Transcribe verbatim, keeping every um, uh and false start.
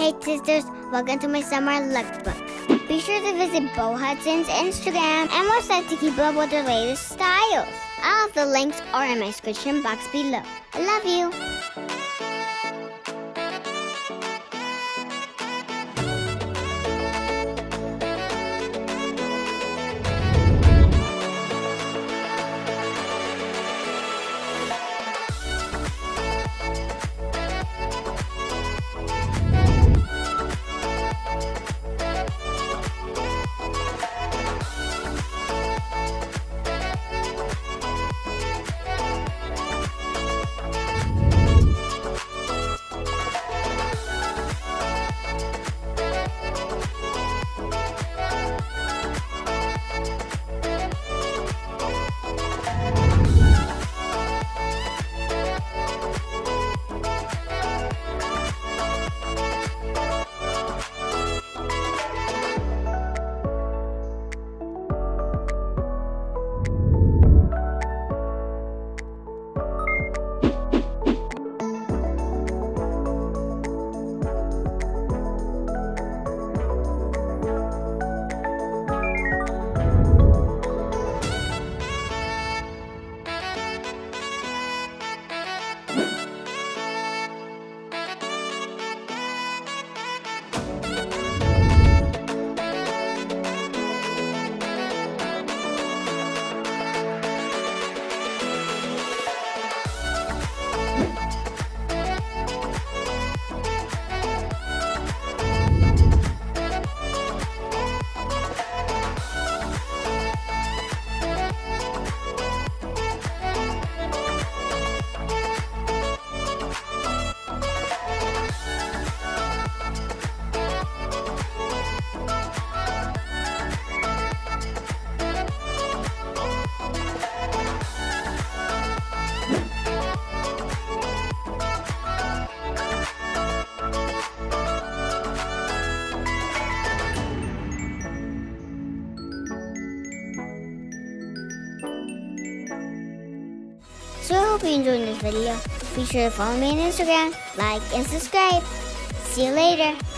Hey sisters, welcome to my summer lookbook. Be sure to visit Bo Hudson's Instagram and website to keep up with her latest styles. All of the links are in my description box below. I love you! So I hope you enjoyed this video. Be sure to follow me on Instagram, like, and subscribe. See you later.